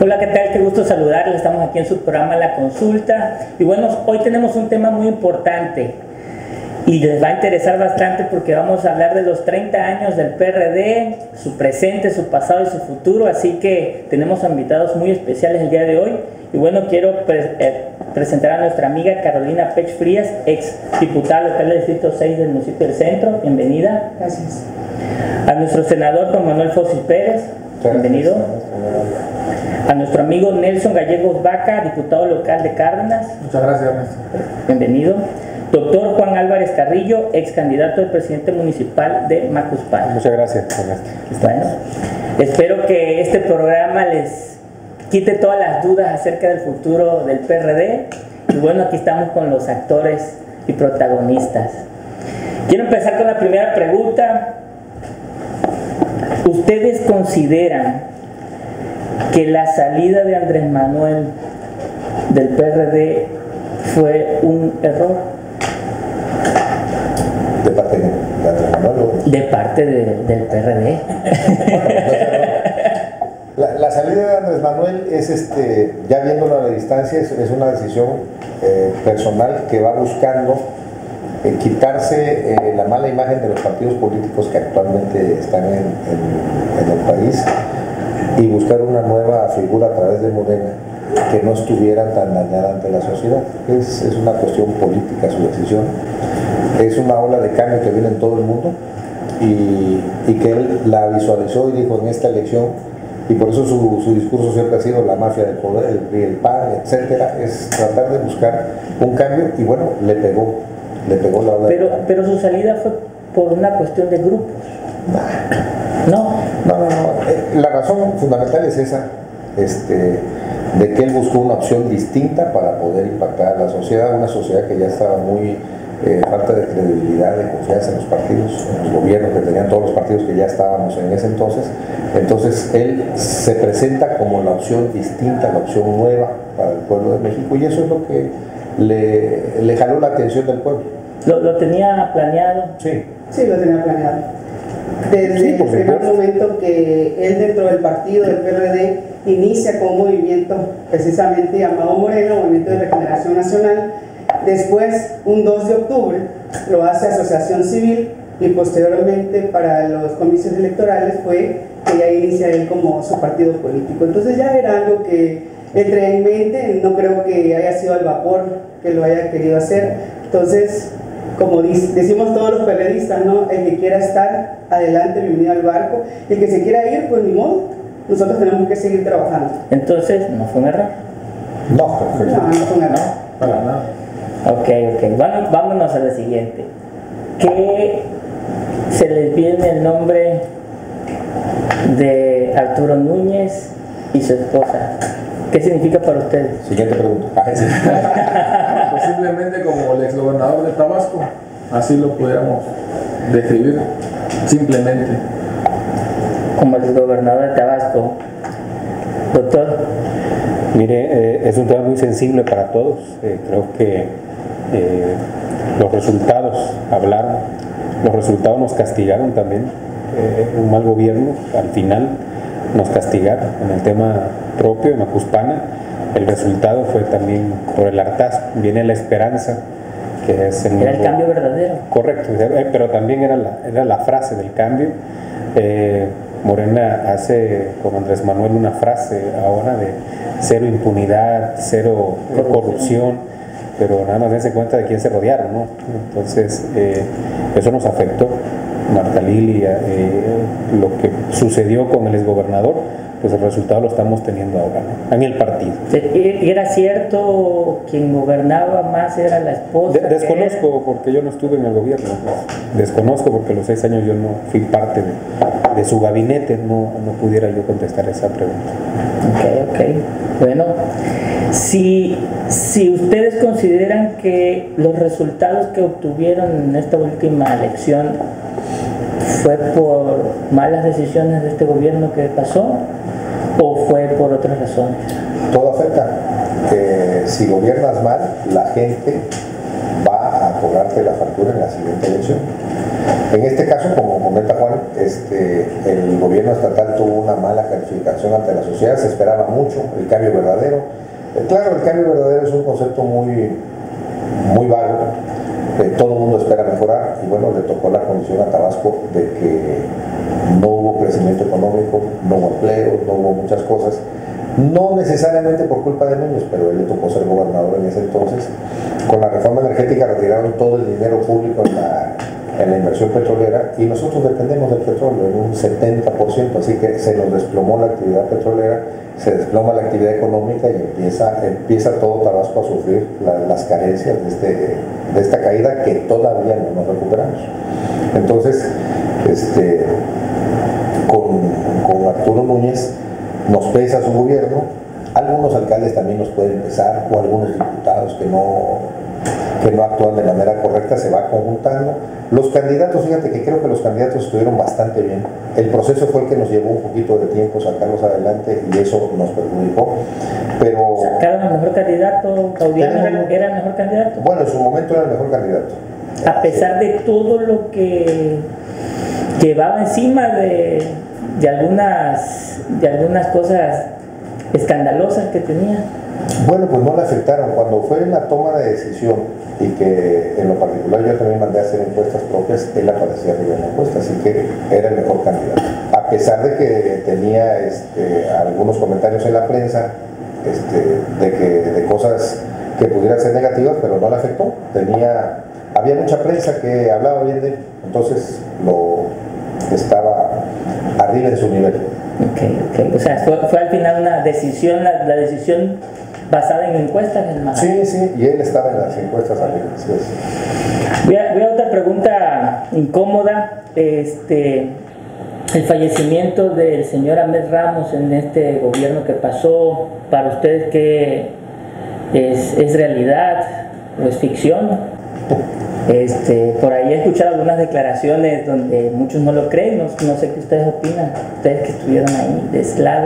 Hola, ¿qué tal? Qué gusto saludarles. Estamos aquí en su programa La Consulta. Y bueno, hoy tenemos un tema muy importante y les va a interesar bastante porque vamos a hablar de los 30 años del PRD, su presente, su pasado y su futuro. Así que tenemos invitados muy especiales el día de hoy. Y bueno, quiero presentar a nuestra amiga Carolina Pech Frías, ex diputada local del Distrito 6 del municipio del Centro. Bienvenida. Gracias. A nuestro senador Juan Manuel Fosis Pérez. Bienvenido. A nuestro amigo Nelson Gallegos Vaca, diputado local de Cárdenas. Muchas gracias, Ernesto. Bienvenido. Doctor Juan Álvarez Carrillo, ex candidato del presidente municipal de Macuspana. Muchas gracias, Ernesto. Bueno, espero que este programa les quite todas las dudas acerca del futuro del PRD. Y bueno, aquí estamos con los actores y protagonistas. Quiero empezar con la primera pregunta. ¿Ustedes consideran que la salida de Andrés Manuel del PRD fue un error? ¿De parte de Andrés Manuel o...? De parte del PRD. La salida de Andrés Manuel es, ya viéndolo a la distancia, es una decisión personal que va buscando quitarse la mala imagen de los partidos políticos que actualmente están en el país y buscar una nueva figura a través de Morena que no estuviera tan dañada ante la sociedad. Es una cuestión política su decisión. Es una ola de cambio que viene en todo el mundo y que él la visualizó y dijo en esta elección, y por eso su discurso siempre ha sido la mafia del poder, el PRI, el PAN, etcétera, es tratar de buscar un cambio y bueno, le pegó la ola de cambio. Pero su salida fue por una cuestión de grupos. No. La razón fundamental es esa, de que él buscó una opción distinta para poder impactar a la sociedad, una sociedad que ya estaba muy falta de credibilidad, de confianza en los partidos, en los gobiernos que tenían todos los partidos que ya estábamos en ese entonces. Entonces él se presenta como la opción distinta, la opción nueva para el pueblo de México, y eso es lo que le jaló la atención del pueblo. ¿Lo tenía planeado? Sí. Sí, lo tenía planeado. Desde el primer momento que él dentro del partido del PRD inicia con un movimiento precisamente llamado Morena, Movimiento de Regeneración Nacional. Después, un 2 de octubre, lo hace Asociación Civil y posteriormente para los comicios electorales fue que ya inicia él como su partido político. Entonces ya era algo que le traía en mente, no creo que haya sido al vapor que lo haya querido hacer. Entonces, como decimos todos los periodistas, ¿no? El que quiera estar adelante, bienvenido al barco. El que se quiera ir, pues ni modo. Nosotros tenemos que seguir trabajando. Entonces, ¿no fue un error? No fue un error. Para nada. Ok. Bueno, vámonos a la siguiente. ¿Qué se les viene el nombre de Arturo Núñez y su esposa? ¿Qué significa para ustedes? Siguiente pregunta. Posiblemente como el exgobernador de Tabasco, así lo pudiéramos describir, simplemente. Como el gobernador de Tabasco. Doctor. Mire, es un tema muy sensible para todos. Creo que los resultados hablaron, los resultados nos castigaron también. Un mal gobierno al final nos castigaron en el tema propio de Macuspana. El resultado fue también por el hartazgo. Viene la esperanza, que es el cambio verdadero. Correcto, pero también era la frase del cambio. Morena hace con Andrés Manuel una frase ahora de cero impunidad, cero corrupción, pero nada más dense cuenta de quién se rodearon, ¿no? Entonces eso nos afectó. Marta Lilia, lo que sucedió con el exgobernador, pues el resultado lo estamos teniendo ahora, ¿no? En el partido. ¿Era cierto quien gobernaba más era la esposa? Desconozco porque yo no estuve en el gobierno, pues. Desconozco porque los 6 años yo no fui parte de su gabinete, no pudiera yo contestar esa pregunta. Ok. Bueno, si ustedes consideran que los resultados que obtuvieron en esta última elección fue por malas decisiones de este gobierno que pasó o fue por otras razones. Todo afecta. Si gobiernas mal, la gente va a cobrarte la factura en la siguiente elección. En este caso, como comenta Juan, el gobierno estatal tuvo una mala calificación ante la sociedad, se esperaba mucho, el cambio verdadero. Claro, el cambio verdadero es un concepto muy vago, todo el mundo espera mejorar, y bueno, le tocó la condición a Tabasco de que no hubo crecimiento económico, no hubo empleo, no hubo muchas cosas, no necesariamente por culpa de Núñez, pero él le tocó ser gobernador en ese entonces. Con la reforma energética retiraron todo el dinero público en la inversión petrolera, y nosotros dependemos del petróleo en un 70%, así que se nos desplomó la actividad petrolera, se desploma la actividad económica y empieza todo Tabasco a sufrir las carencias de esta caída que todavía no nos recuperamos. Entonces, con Arturo Núñez nos pesa su gobierno, algunos alcaldes también nos pueden pesar, o algunos diputados que no actúan de manera correcta, se va conjuntando. Los candidatos, fíjate que creo que los candidatos estuvieron bastante bien. El proceso fue el que nos llevó un poquito de tiempo sacarlos adelante y eso nos perjudicó. Pero ¿sacaron al mejor candidato? ¿Gaudiano era el mejor candidato? bueno, en su momento era el mejor candidato. A pesar de todo lo que llevaba encima de algunas cosas escandalosas que tenía. Bueno, pues no le afectaron. Cuando fue en la toma de decisión, y que en lo particular yo también mandé a hacer encuestas propias, él aparecía arriba en la encuesta, así que era el mejor candidato. A pesar de que tenía algunos comentarios en la prensa de cosas que pudieran ser negativas, pero no le afectó. Había mucha prensa que hablaba bien de él, entonces estaba arriba en su nivel. Ok. O sea, fue al final una decisión, la decisión basada en encuestas. Sí, y él estaba en las encuestas arriba. Sí. Voy a otra pregunta incómoda. El fallecimiento del señor Ahmed Ramos en este gobierno que pasó, ¿para ustedes qué es realidad o es ficción? Por ahí he escuchado algunas declaraciones donde muchos no lo creen, no sé qué ustedes opinan, ustedes que estuvieron ahí de ese lado.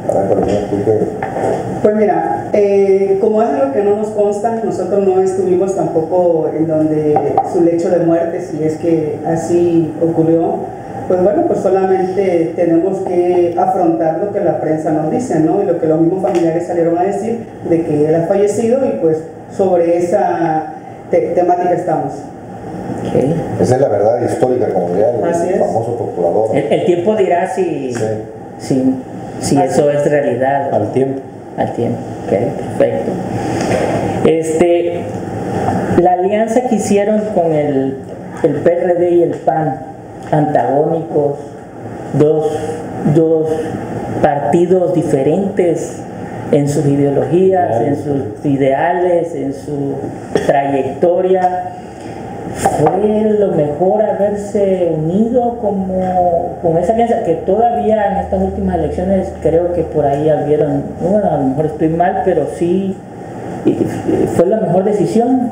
Pues mira, como es algo que no nos consta, nosotros no estuvimos tampoco en donde su lecho de muerte, si es que así ocurrió, pues bueno, pues solamente tenemos que afrontar lo que la prensa nos dice, ¿no? Y lo que los mismos familiares salieron a decir de que él ha fallecido, y pues sobre esa temática estamos. Okay. Esa es la verdad histórica, como diría el famoso procurador. El tiempo dirá si eso es realidad. Al tiempo. Ok, perfecto. La alianza que hicieron con el PRD y el PAN, antagónicos, dos partidos diferentes en sus ideologías, en sus ideales, en su trayectoria. ¿Fue lo mejor haberse unido con esa alianza? Que todavía en estas últimas elecciones creo que por ahí habieron, bueno, a lo mejor estoy mal, pero sí, ¿fue la mejor decisión?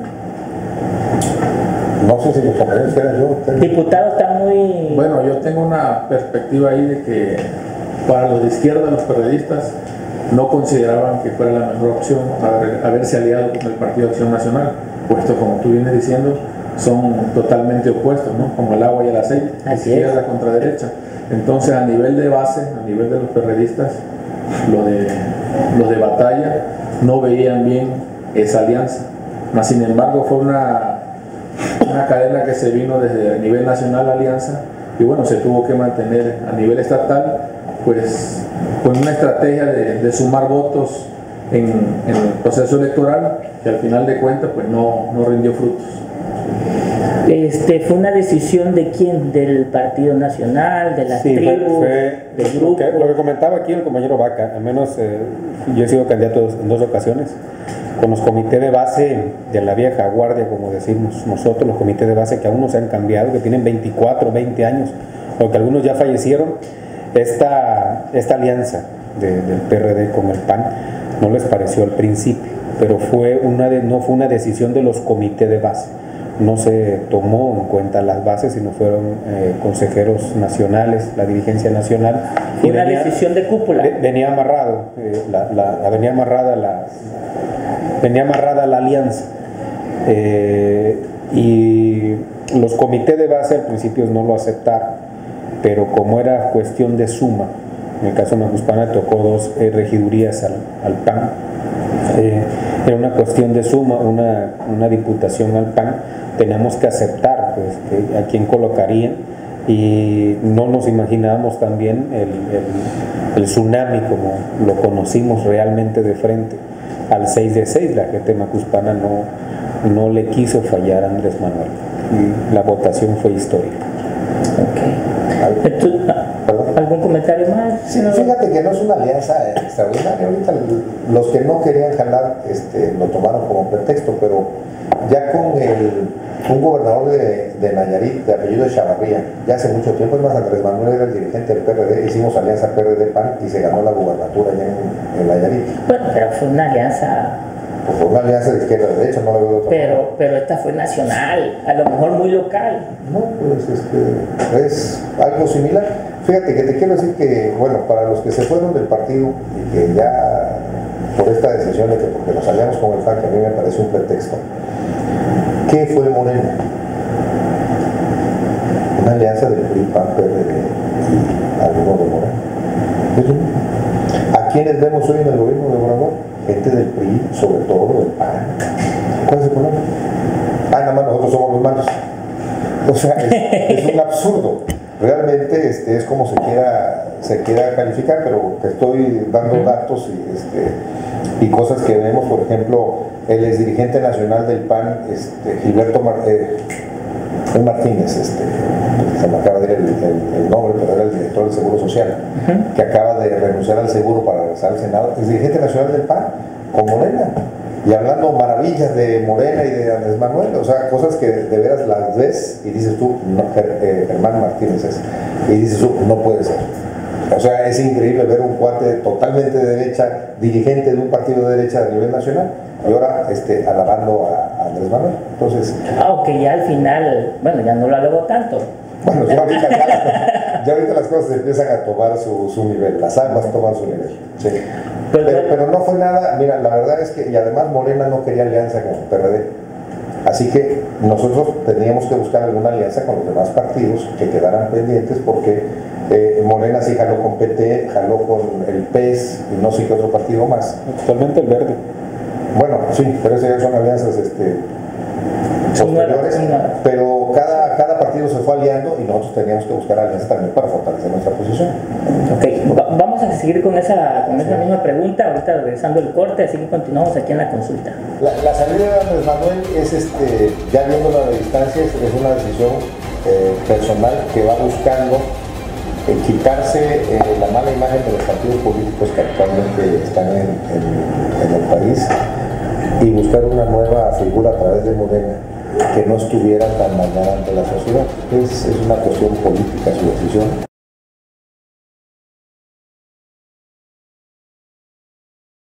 No sé si los compañeros quieran yo. Diputado está muy... Bueno, yo tengo una perspectiva ahí de que para los de izquierda, los periodistas, no consideraban que fuera la mejor opción haberse aliado con el Partido Acción Nacional, puesto, como tú vienes diciendo, son totalmente opuestos, ¿no? Como el agua y el aceite, izquierda contra derecha. Entonces, a nivel de base, a nivel de los periodistas, los de batalla no veían bien esa alianza. Sin embargo, fue una cadena que se vino desde el nivel nacional, la alianza, y bueno, se tuvo que mantener a nivel estatal, pues con una estrategia de sumar votos en el proceso electoral, que al final de cuentas pues no rindió frutos. ¿Fue una decisión de quién? ¿Del Partido Nacional? ¿De las tribus? ¿Del grupo? Lo que comentaba aquí el compañero Vaca, al menos yo he sido candidato en 2 ocasiones, con los comités de base de la vieja guardia, como decimos nosotros, los comités de base que aún no se han cambiado, que tienen 24, 20 años, o que algunos ya fallecieron. Esta alianza del PRD con el PAN no les pareció al principio, pero no fue una decisión de los comités de base. No se tomó en cuenta las bases, sino fueron consejeros nacionales, la dirigencia nacional. ¿Fue una decisión de cúpula? Venía amarrada la alianza. Y Los comités de base al principio no lo aceptaron, pero como era cuestión de suma, en el caso de Macuspana tocó 2 regidurías al PAN, era una cuestión de suma, una diputación al PAN, teníamos que aceptar pues, a quién colocarían, y no nos imaginábamos también el tsunami como lo conocimos realmente de frente al 6 de 6. La gente de Macuspana no le quiso fallar a Andrés Manuel y la votación fue histórica. ¿Algún comentario más? Sí, fíjate que no es una alianza extraordinaria. Ahorita los que no querían jalar lo tomaron como pretexto, pero ya con un gobernador de Nayarit de apellido Chavarría, ya hace mucho tiempo, es más, Andrés Manuel era el dirigente del PRD, hicimos alianza PRD-PAN y se ganó la gubernatura allá en Nayarit. Bueno, pero fue una alianza. Pues fue una alianza de izquierda-derecha, no la veo de otra forma. Pero esta fue nacional, a lo mejor muy local. No, pues es algo similar. Fíjate que te quiero decir que, bueno, para los que se fueron del partido y que ya por esta decisión de que porque nos aliamos con el FAN, que a mí me parece un pretexto, ¿qué fue Morena? Una alianza del PRI, PAN, PRD y algunos de Morena. ¿A quiénes vemos hoy en el gobierno de Obrador? Gente del PRI, sobre todo del PAN. ¿Cuál es el problema? Nada más nosotros somos los malos. O sea, es un absurdo. Realmente es como se quiera calificar, pero te estoy dando datos y cosas que vemos. Por ejemplo, el exdirigente nacional del PAN, Gilberto Martínez, se me acaba de ir el nombre, pero era el director del Seguro Social, que acaba de renunciar al seguro para regresar al Senado, es dirigente nacional del PAN, con Morena, y hablando maravillas de Morena y de Andrés Manuel, o sea, cosas que de veras las ves y dices tú, no, Germán Martínez es, y dices tú, no puede ser. O sea, es increíble ver un cuate totalmente de derecha, dirigente de un partido de derecha a nivel nacional, y ahora alabando a Andrés Manuel. Entonces, aunque ya al final, bueno, ya no lo alabó tanto. Bueno, ya ahorita las cosas empiezan a tomar su nivel, las aguas toman su nivel. Sí. Pero no fue nada, mira, la verdad es que, y además Morena no quería alianza con el PRD. Así que nosotros teníamos que buscar alguna alianza con los demás partidos que quedaran pendientes, porque Morena sí jaló con PT, jaló con el PES y no sé qué otro partido más. Actualmente el Verde. Bueno, sí, pero esas ya son alianzas posteriores, pero cada partido se fue aliando y nosotros teníamos que buscar alianzas también para fortalecer nuestra posición. Ok, vamos a seguir con esa misma pregunta, ahorita regresando el corte, así que continuamos aquí en la consulta. La salida de Andrés Manuel es, ya viéndolo a la distancia, es una decisión personal que va buscando quitarse la mala imagen de los partidos políticos que actualmente están en el país y buscar una nueva figura a través de Morena que no estuviera tan dañada ante la sociedad. Es una cuestión política su decisión.